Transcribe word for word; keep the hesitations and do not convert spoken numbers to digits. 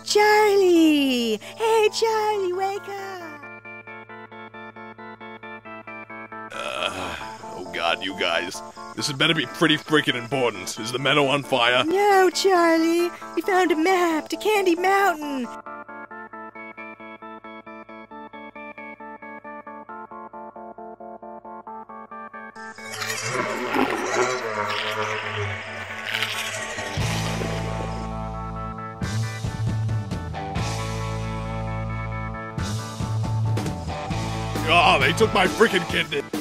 Charlie! Hey, Charlie, wake up! Uh, oh god, you guys. This had better be pretty freaking important. Is the meadow on fire? No, Charlie. We found a map to Candy Mountain. Oh, they took my freaking kidney.